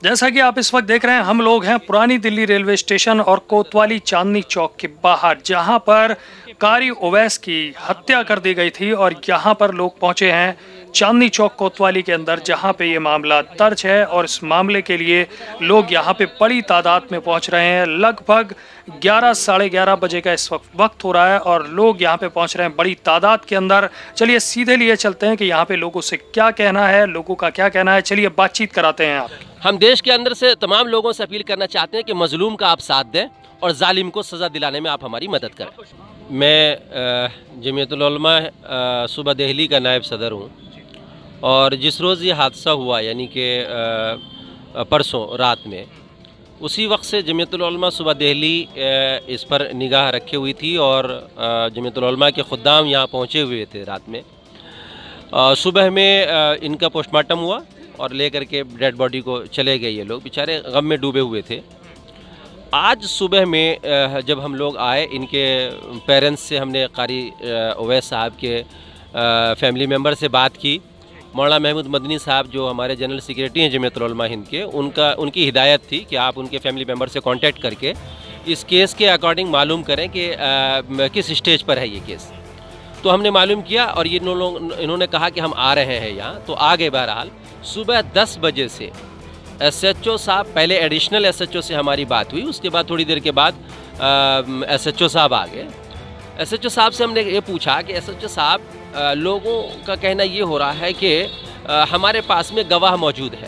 जैसा कि आप इस वक्त देख रहे हैं, हम लोग हैं पुरानी दिल्ली रेलवे स्टेशन और कोतवाली चांदनी चौक के बाहर, जहां पर कारी ओवैस की हत्या कर दी गई थी। और यहां पर लोग पहुंचे हैं चांदनी चौक कोतवाली के अंदर, जहां पे ये मामला दर्ज है। और इस मामले के लिए लोग यहां पे बड़ी तादाद में पहुंच रहे हैं। लगभग 11 साढ़े 11 बजे का इस वक्त हो रहा है और लोग यहां पे पहुंच रहे हैं बड़ी तादाद के अंदर। चलिए सीधे लिए चलते हैं कि यहाँ पे लोगों से क्या कहना है, लोगों का क्या कहना है। चलिए बातचीत कराते हैं आप। हम देश के अंदर से तमाम लोगों से अपील करना चाहते हैं कि मजलूम का आप साथ दें और जालिम को सज़ा दिलाने में आप हमारी मदद करें। मैं जमीयतुल उलमा सूबा दिल्ली का नायब सदर हूँ और जिस रोज़ ये हादसा हुआ यानी कि परसों रात में, उसी वक्त से जमीयतुल उलमा सूबा दिल्ली इस पर निगाह रखे हुई थी और जमीयतुल उलमा के खुद्दाम यहाँ पहुँचे हुए थे। रात में सुबह में इनका पोस्टमार्टम हुआ और लेकर के डेड बॉडी को चले गए। ये लोग बेचारे गम में डूबे हुए थे। आज सुबह में जब हम लोग आए, इनके पेरेंट्स से हमने कारी ओवैस साहब के फैमिली मेम्बर से बात की। मौलाना महमूद मदनी साहब जो हमारे जनरल सेक्रेटरी हैं जमीयतुल उलमा हिंद के, उनकी हिदायत थी कि आप उनके फैमिली मेम्बर से कांटेक्ट करके इस केस के अकॉर्डिंग मालूम करें कि किस स्टेज पर है ये केस। तो हमने मालूम किया और ये इन्होंने कहा कि हम आ रहे हैं यहाँ, तो आ गए। बहरहाल सुबह 10 बजे से SHO साहब, पहले एडिशनल SHO से हमारी बात हुई, उसके बाद थोड़ी देर के बाद SHO साहब आ गए। SHO साहब से हमने ये पूछा कि SHO साहब, लोगों का कहना ये हो रहा है कि हमारे पास में गवाह मौजूद है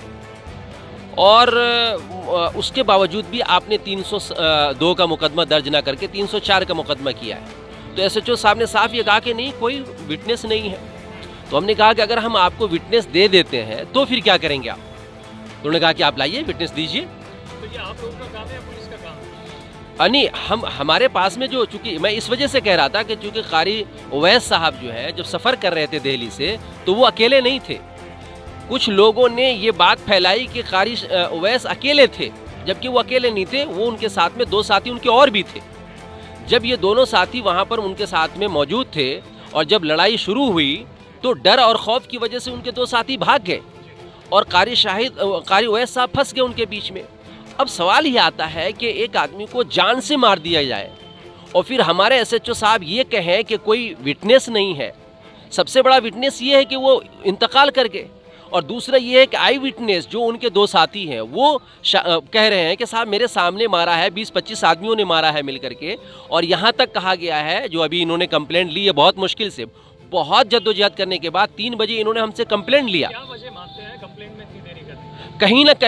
और उसके बावजूद भी आपने 302 का मुकदमा दर्ज ना करके 304 का मुकदमा किया है। तो SHO साहब ने साफ ये कहा कि नहीं, कोई विटनेस नहीं है। तो हमने कहा कि अगर हम आपको विटनेस दे देते हैं तो फिर क्या करेंगे आप? तो उन्होंने कहा कि आप लाइए, विटनेस दीजिए। तो ये आप लोगों का काम है या पुलिस का काम है? नहीं, हमारे पास में जो, चूँकि मैं इस वजह से कह रहा था कि चूँकि कारी ओवैस साहब जो है जब सफ़र कर रहे थे दिल्ली से, तो वो अकेले नहीं थे। कुछ लोगों ने ये बात फैलाई कि कारी ओवैस अकेले थे, जबकि वो अकेले नहीं थे। वो उनके साथ में 2 साथी उनके और भी थे। जब ये दोनों साथी वहाँ पर उनके साथ में मौजूद थे और जब लड़ाई शुरू हुई तो डर और खौफ की वजह से उनके 2 साथी भाग गए और कारी ओवैस साहब फंस गए उनके बीच में। अब सवाल ये आता है कि एक आदमी को जान से मार दिया जाए और फिर हमारे SHO साहब ये कहें कि कोई विटनेस नहीं है। सबसे बड़ा विटनेस ये है कि वो इंतकाल कर गए और दूसरा ये है कि आई विटनेस जो उनके 2 साथी हैं वो कह रहे हैं कि साहब मेरे सामने मारा है, 20-25 आदमियों ने मारा है मिल करके। और यहाँ तक कहा गया है, जो अभी इन्होंने कंप्लेंट ली है बहुत मुश्किल से, बहुत जद्दोजहद करने के बाद 3 बजे इन्होंने हमसे कंप्लेंट लिया। क्या वजह मानते हैं कंप्लेंट में इतनी देरी करने? कहीं ना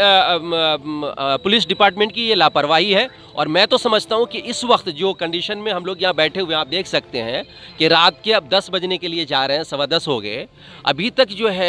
कहीं पुलिस डिपार्टमेंट की ये लापरवाही है। और मैं तो समझता हूँ कि इस वक्त जो कंडीशन में हम लोग यहाँ बैठे हुए हैं, आप देख सकते हैं कि रात के अब 10 बजने के लिए जा रहे हैं, 10:15 हो गए, अभी तक जो है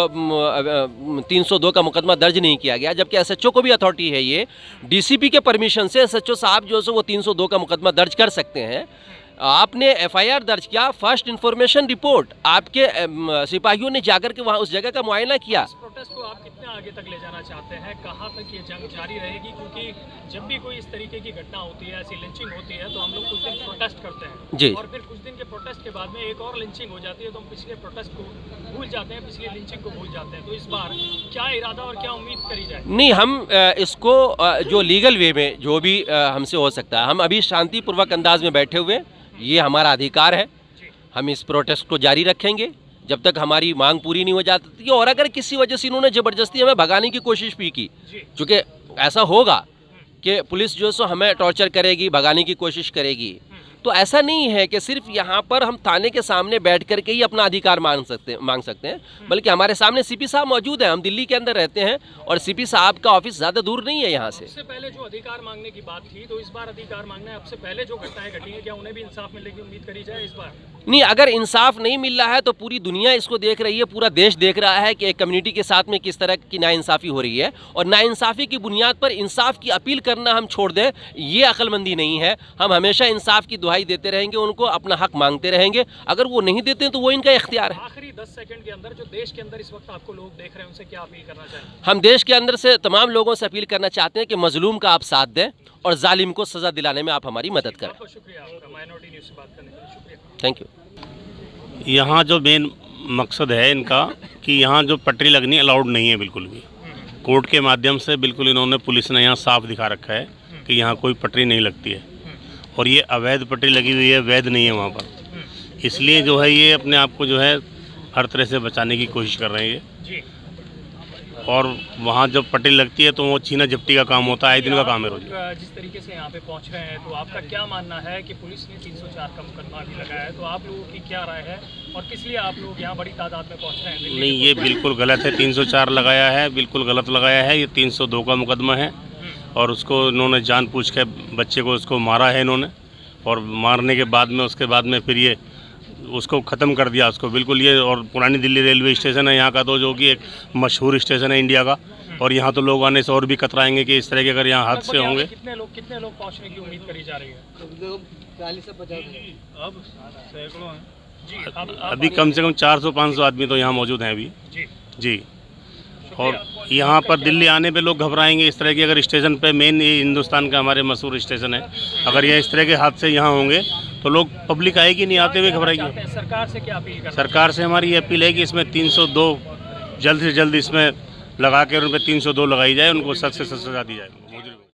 302 का मुकदमा दर्ज नहीं किया गया। जबकि SHO को भी अथॉरिटी है, ये DCP के परमिशन से SHO साहब जो है वो 302 का मुकदमा दर्ज कर सकते हैं। आपने FIR दर्ज किया, फर्स्ट इन्फॉर्मेशन रिपोर्ट, आपके सिपाहियों ने जाकर के वहाँ उस जगह का मुआयना किया। इस प्रोटेस्ट को आप कितना आगे तक ले जाना चाहते हैं? कहाँ तक ये जंग जारी रहेगी? क्योंकि जब भी कोई इस तरीके की घटना होती है, ऐसी लिंचिंग होती है, तो हम लोग कुछ दिन प्रोटेस्ट करते हैं जी, और फिर कुछ दिन के प्रोटेस्ट के बाद में एक और लिंचिंग हो जाती है, तो हम पिछले प्रोटेस्ट को भूल जाते हैं, पिछली लिंचिंग को भूल जाते हैं। तो इस बार क्या इरादा और क्या उम्मीद करी जाए? नहीं, हम इसको जो लीगल वे में जो भी हमसे हो सकता है, हम अभी शांतिपूर्वक अंदाज में बैठे हुए, ये हमारा अधिकार है। हम इस प्रोटेस्ट को जारी रखेंगे जब तक हमारी मांग पूरी नहीं हो जाती। और अगर किसी वजह से इन्होंने ज़बरदस्ती हमें भगाने की कोशिश भी की, चूँकि ऐसा होगा कि पुलिस जो है सो हमें टॉर्चर करेगी, भगाने की कोशिश करेगी, तो ऐसा नहीं है कि सिर्फ यहाँ पर हम थाने के सामने बैठ कर के ही अपना अधिकार मांग सकते हैं, बल्कि हमारे सामने CP साहब मौजूद हैं। हम दिल्ली के अंदर रहते हैं और CP साहब का ऑफिस ज़्यादा दूर नहीं है यहाँ से। इससे पहले जो अधिकार मांगने की बात थी, तो इस बार अधिकार मांगना है। अब से पहले जो घटनाएं घटी हैं, क्या उन्हें भी इंसाफ मिलने की उम्मीद करी जाए इस बार? नहीं, अगर इंसाफ नहीं मिल रहा है तो पूरी दुनिया इसको देख रही है, पूरा देश देख रहा है कि एक कम्युनिटी के साथ में किस तरह की नाइंसाफ़ी हो रही है। और नाइंसाफ़ी की बुनियाद पर इंसाफ की अपील करना हम छोड़ दें, ये अक्लमंदी नहीं है। हम हमेशा इंसाफ की दुहाई देते रहेंगे, उनको अपना हक मांगते रहेंगे। अगर वो नहीं देते हैं तो वो इनका इख्तियार है। आखिरी 10 सेकंड के अंदर, जो देश के अंदर इस वक्त आपको लोग देख रहे हैं, उनसे क्या अपील करना चाहिए? हम देश के अंदर से तमाम लोगों से अपील करना चाहते हैं कि मजलूम का आप साथ दें और जालिम को सज़ा दिलाने में आप हमारी मदद करें। बहुत शुक्रिया आपका, माइनॉरिटी न्यूज़ से बात करने के लिए शुक्रिया। Thank you. यहाँ जो मेन मकसद है इनका कि यहाँ जो पटरी लगनी अलाउड नहीं है बिल्कुल भी। कोर्ट के माध्यम से बिल्कुल इन्होंने, पुलिस ने यहाँ साफ दिखा रखा है कि यहाँ कोई पटरी नहीं लगती है और ये अवैध पटरी लगी हुई है, वैध नहीं है वहाँ पर। इसलिए जो है ये अपने आप को जो है हर तरह से बचाने की कोशिश कर रहे हैं ये। और वहाँ जब पटरी लगती है तो वो छीना झपटी का काम होता है, आए दिन का काम है रोज। जिस तरीके से यहाँ पे पहुँच रहे हैं तो आपका क्या मानना है कि पुलिस ने 304 का मुकदमा भी लगाया है, तो आप लोगों की क्या राय है और किस लिए आप लोग यहाँ बड़ी तादाद में पहुँच रहे हैं? नहीं, ये बिल्कुल गलत है। 304 लगाया है, बिल्कुल गलत लगाया है। ये 302 का मुकदमा है और उसको इन्होंने जानबूझ के बच्चे को उसको मारा है इन्होंने, और मारने के बाद में उसके बाद में फिर ये उसको ख़त्म कर दिया उसको बिल्कुल ये। और पुरानी दिल्ली रेलवे स्टेशन है यहाँ का, तो जो कि एक मशहूर स्टेशन है इंडिया का, और यहाँ तो लोग आने से और भी कतराएंगे कि इस तरह के अगर यहाँ हादसे होंगे। कितने लोग पहुँचने की उम्मीद करी जा रही है? 40 से 50 अब सैकड़ों हैं जी। अभी कम से कम 400-500 आदमी तो यहाँ मौजूद हैं अभी जी। और यहाँ पर दिल्ली आने पे लोग घबराएंगे इस तरह की, अगर स्टेशन पे, मेन ये हिंदुस्तान का हमारे मशहूर स्टेशन है, अगर ये इस तरह के हादसे यहाँ होंगे तो लोग, पब्लिक आएगी नहीं, आते हुए घबराएगी। सरकार से क्या अपील करना? सरकार से हमारी ये अपील है कि इसमें 302 जल्द से जल्द इसमें लगा के उन पर 302 लगाई जाए, उनको सख्त से सख्त सजा दी जाए।